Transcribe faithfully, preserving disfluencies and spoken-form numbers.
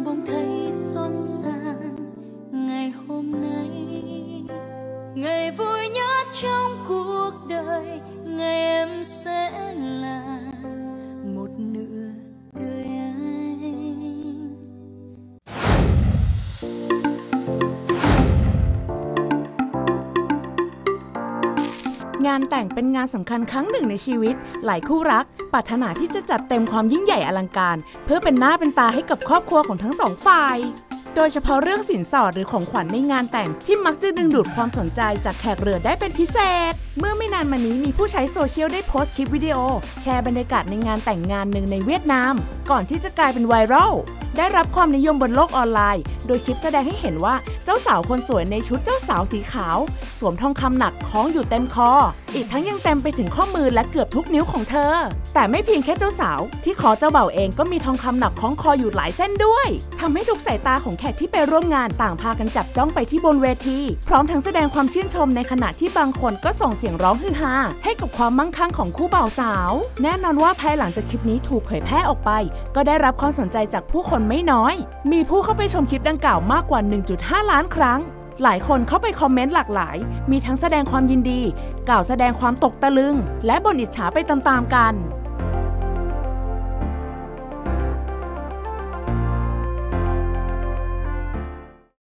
bông thấy xôn xang ngày hôm nay, ngày vui nhất trong cuộc đời, ngày em sẽ là một nửa đời anh. งานแต่งเป็นงานสำคัญครั้งหนึ่งในชีวิตหลายคู่รักปรารถนาที่จะจัดเต็มความยิ่งใหญ่อลังการเพื่อเป็นหน้าเป็นตาให้กับครอบครัวของทั้งสองฝ่ายโดยเฉพาะเรื่องสินสอดหรือของขวัญในงานแต่งที่มักจะดึงดูดความสนใจจากแขกเรือได้เป็นพิเศษเมื่อไม่นานมานี้มีผู้ใช้โซเชียลได้โพสต์คลิปวิดีโอแชร์บรรยากาศในงานแต่งงานหนึ่งในเวียดนามก่อนที่จะกลายเป็นไวรัลได้รับความนิยมบนโลกออนไลน์โดยคลิปแสดงให้เห็นว่าเจ้าสาวคนสวยในชุดเจ้าสาวสีขาวสวมทองคำหนักคล้องอยู่เต็มคออีกทั้งยังเต็มไปถึงข้อมือและเกือบทุกนิ้วของเธอแต่ไม่เพียงแค่เจ้าสาวที่คอเจ้าบ่าวเองก็มีทองคำหนักคล้องคออยู่หลายเส้นด้วยทำให้ทุกสายตาของแขกที่ไปร่วมงานต่างพากันจับจ้องไปที่บนเวทีพร้อมทั้งแสดงความชื่นชมในขณะที่บางคนก็ส่งเสียงร้องฮือฮาให้กับความมั่งคั่งของคู่บ่าวสาวแน่นอนว่าภายหลังจากคลิปนี้ถูกเผยแพร่ออกไปก็ได้รับความสนใจจากผู้คนไม่น้อยมีผู้เข้าไปชมคลิปดังกล่าวมากกว่า หนึ่งจุดห้า ล้านครั้งหลายคนเข้าไปคอมเมนต์หลากหลายมีทั้งแสดงความยินดีกล่าวแสดงความตกตะลึงและบ่นอิจฉาไปตามๆกัน